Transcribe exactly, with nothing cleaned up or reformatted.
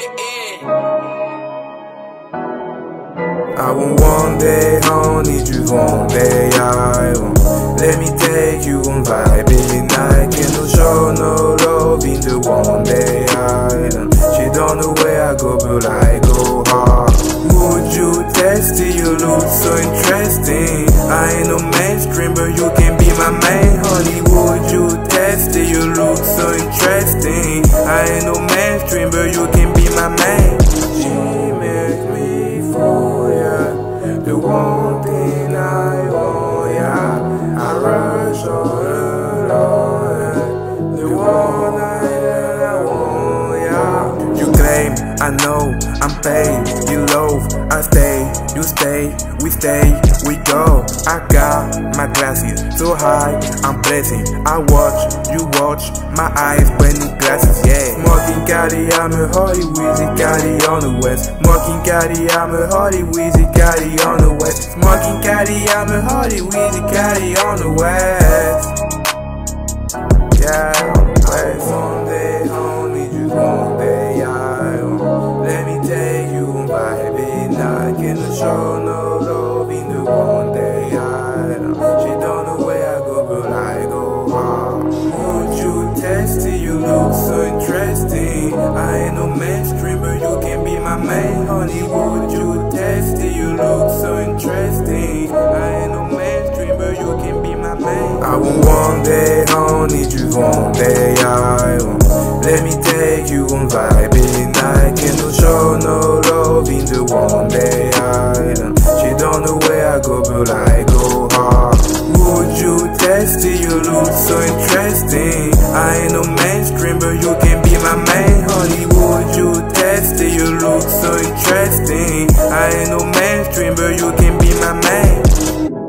going in. I want one day, honey, just one day I want. Let me take you on vibe every night. Can no show no love in the one day island. She don't know where I go, but I go hard. Would you test it? You look so interesting. I ain't no mainstream, but you can be my main, honey. Would you test it? You look so interesting. I ain't no mainstream, but you can be my main. She makes me fall, yeah. The one thing I want, yeah. I rush all alone, yeah. The one I, I want, yeah. You claim, I know, I'm paid. You love, I stay. You stay, we stay, we go. I got my glasses so high, I'm blessing. I watch, you watch, my eyes burning glasses, yeah. Smoking caddy, I'm a Holly Weezy caddy on the west. Smoking caddy, I'm a Holly Weezy caddy on the west. Smoking caddy, I'm a Holly Weezy caddy on the west. Yeah, on the west. One day, only just one day, I want. Let me take you on vibe it night. Can no show no love in the one day island. She don't know where I go, but I go hard. Would you test it? You look so interesting. I ain't no mainstream, but you can be my main, honey. Would you test it? You look so interesting. I ain't no mainstream, but you can be my main. I want one day, honey, just one day I want. Let me take you on vibe every night. Can no show no love in the one day island. She don't know where I go, but I go hard. Would you test it? You look so interesting. I ain't no mainstream, but you can be my main, honey. Would you test it? You look so interesting. I ain't no mainstream, but you can be my main.